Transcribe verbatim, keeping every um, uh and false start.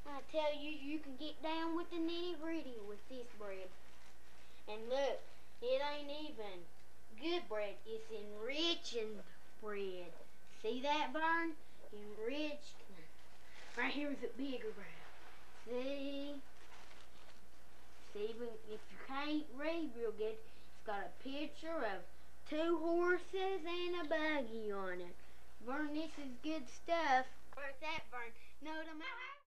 I tell you, you can get down with the nitty-gritty with this bread. And look, it ain't even good bread. It's enriched bread. See that, Vern? Enriched. Right here's a bigger bread. See? See, if you can't read real good, it's got a picture of two horses and a buggy on it. Vern, this is good stuff. Where's that, Vern? No, the